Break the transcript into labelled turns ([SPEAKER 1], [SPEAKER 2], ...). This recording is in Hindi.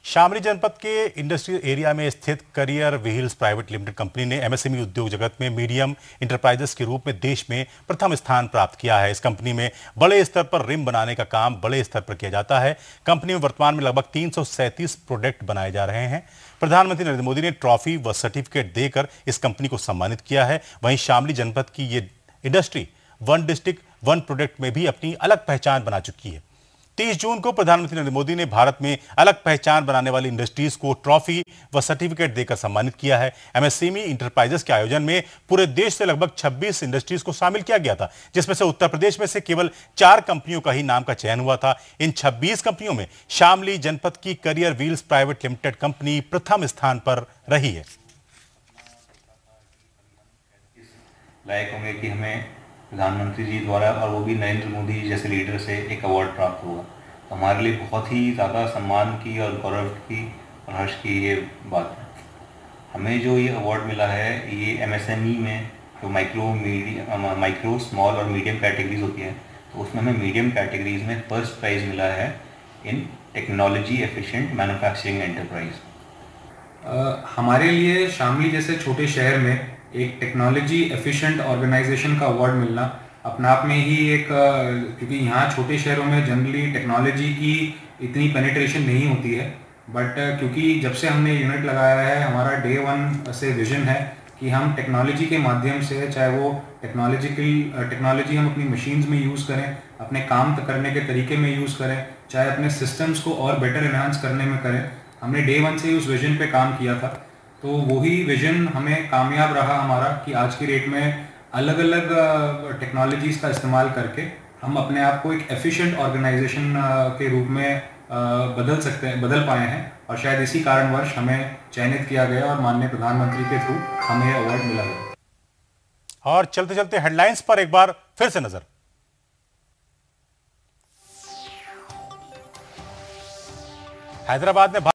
[SPEAKER 1] शामली जनपद के इंडस्ट्रियल एरिया में स्थित Career Wheels Private Limited company ने एमएसएमई उद्योग जगत में मीडियम इंटरप्राइजेस के रूप में देश में प्रथम स्थान प्राप्त किया है। इस कंपनी में बड़े स्तर पर रिम बनाने का काम बड़े स्तर पर किया जाता है। कंपनी में वर्तमान में लगभग 337 प्रोडक्ट बनाए जा रहे हैं। प्रधानमंत्री नरेंद्र मोदी ने ट्रॉफी व सर्टिफिकेट देकर इस कंपनी को सम्मानित किया है। वहीं शामली जनपद की ये industry one district one product में भी अपनी अलग पहचान बना चुकी है। 30 जून को प्रधानमंत्री नरेंद्र मोदी ने भारत में अलग पहचान बनाने वाली इंडस्ट्रीज को ट्रॉफी व सर्टिफिकेट देकर सम्मानित किया है। एमएसएमई इंटरप्राइजेस के आयोजन में पूरे देश से लगभग 26 इंडस्ट्रीज को शामिल किया गया था, जिसमें से उत्तर प्रदेश में से केवल 4 कंपनियों का ही नाम का चयन हुआ था। इन 26 कंपनियों में शामली जनपद की Career Wheels Private Limited company प्रथम स्थान पर रही है।
[SPEAKER 2] लायक होंगे कि हमें प्रधानमंत्री जी द्वारा और वो भी नरेंद्र मोदी जी जैसे लीडर से एक अवार्ड प्राप्त हुआ। तो हमारे लिए बहुत ही ज़्यादा सम्मान की और गौरव की और हर्ष की ये बात है। हमें जो ये अवार्ड मिला है ये एमएसएमई में जो माइक्रो स्मॉल और मीडियम कैटेगरीज होती हैं, तो उसमें हमें मीडियम कैटेगरीज में फर्स्ट प्राइज़ मिला है in technology efficient manufacturing enterprise.
[SPEAKER 3] हमारे लिए शामली जैसे छोटे शहर में एक टेक्नोलॉजी एफिशिएंट ऑर्गेनाइजेशन का अवार्ड मिलना अपने आप में ही एक, क्योंकि यहाँ छोटे शहरों में जनरली टेक्नोलॉजी की इतनी पेनिट्रेशन नहीं होती है, बट क्योंकि जब से हमने यूनिट लगाया है हमारा डे 1 से विजन है कि हम टेक्नोलॉजी के माध्यम से, चाहे वो टेक्नोलॉजी हम अपनी मशीन्स में यूज़ करें, अपने काम करने के तरीके में यूज़ करें, चाहे अपने सिस्टम्स को और बेटर एनहांस करने में करें। हमने डे 1 से उस विजन पे काम किया था, तो वही विजन हमें कामयाब रहा हमारा कि आज की डेट में अलग अलग टेक्नोलॉजीज़ का इस्तेमाल करके हम अपने आप को एक एफिशिएंट ऑर्गेनाइजेशन के रूप में बदल पाए हैं, और शायद इसी कारणवश हमें चयनित किया गया और माननीय प्रधानमंत्री के थ्रू हमें अवार्ड मिला गया।
[SPEAKER 1] और चलते चलते हेडलाइंस पर एक बार फिर से नजर। हैदराबाद में